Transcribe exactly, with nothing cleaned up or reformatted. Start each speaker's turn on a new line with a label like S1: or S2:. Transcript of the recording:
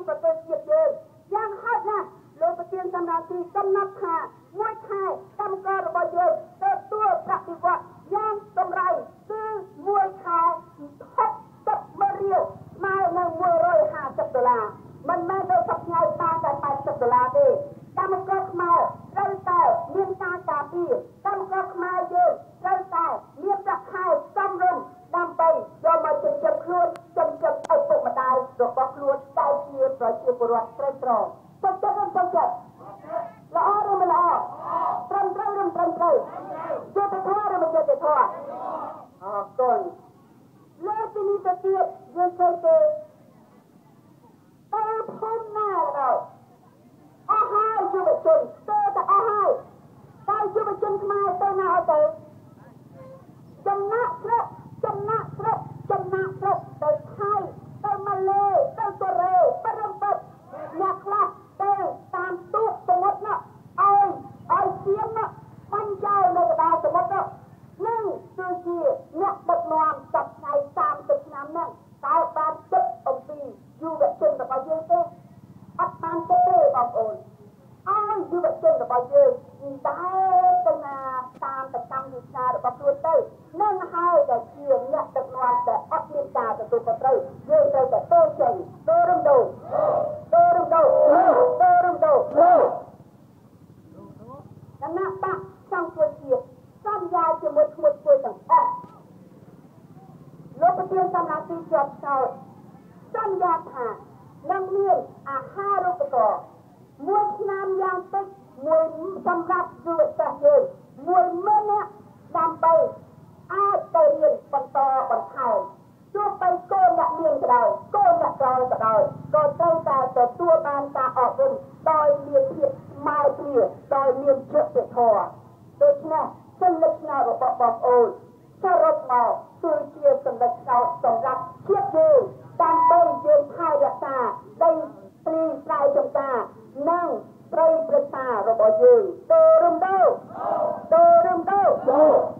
S1: ប្រទេសជាតិយើងយ៉ាងហោចណាស់លោកប្រធានសម្រាប់ទីកំណត់ថាមួយខែកម្មកររបស់យើងទទួលប្រាក់បៀវត្សយ៉ាងតម្រៃគឺមួយខែហុកសិបម៉ឺនរៀលស្មើនឹងមួយរយហាសិបដុល្លារមិនមែនដូចសប្តាហ៍តាមតែแปดสิบដុល្លារទេកម្មករខ្មែរត្រូវតែមានការការពារកម្មករខ្មែរយើងត្រូវតែមានប្រាក់ខែសមរម្យដើម្បីយកមកចិញ្ចឹមខ្លួនចិញ្ចឹមឪពុកម្ដាយរបស់ខ្លួនតែជាប្រជាពលរដ្ឋក្រីក្រទៅចិត្តទៅចិត្តល្អឬមិនល្អត្រឹមត្រូវឬមិនត្រឹមត្រូវយុត្តិធម៌ឬមិនយុត្តិធម៌អរគុណលើពីនេះទៅទៀតយើងត្រូវទៅទៅភូមិណាដល់អស់ហើយយុវជនទៅតែអស់ហើយតែយុវជនខ្មែរទៅណាអត់ទៅចំណាក់ស្រុកចំណាក់ស្រុកចំណាក់ស្រុកទៅថៃទៅម៉ាឡេទៅកូរ៉េបរិមបិទអ្នកខ្លះទៅតាមទូកសមុទ្រនោះឲ្យឲ្យជាងនោះបាញ់ចោលនៅកណ្ដាលសមុទ្រនោះនឹងគឺជាអ្នកដឹកនាំសប្តាហ៍សាមសិបឆ្នាំហ្នឹងតើបានគិតអំពីយុវជនរបស់យើងទេអត់បានគិតទេបងប្អូនឲ្យយុវជនរបស់យើងដែរទៅណាតាមតកម្មវិការរបស់ខ្លួនទៅនឹងហើយដែលជាអ្នកដឹកនាំដែលអត់មានការទទួលខុសត្រូវយើងត្រូវតែតូចចេញតូរំដោតូរំដោតូរំដោគណៈបកសង្គ្រោះជាតិសន្យាជាមួយឈ្មោះជួយទាំងអស់លោកប្រធានសម្រាប់ទីជាប់ចោតសន្យាថានឹងមានអាហារូបករណ៍មួយឆ្នាំយ៉ាងតិចមួយសម្រាប់យុវជនយើងមួយម៉ឺននាក់ដើម្បីអាចទៅរៀនបន្តបន្ថែមទោះបីកូនអ្នកមានក៏ដោយកូនអ្នកក្រក៏ដោយក៏ត្រូវតែទទួលបានការអប់រំដោយមានភាពស្មើគ្នាដោយមានយុត្តិធម៌ដូច្នេះសិលឹកស្នោរបស់បងប្អូនសរុបមកគឺជាសិលឹកស្នោសម្រាប់ជាតិយើងដើម្បីយើងថែរក្សាដីព្រៃស្រែចម្ការនិងព្រៃព្រឹក្សារបស់យើងតើរំដោតើរំដោ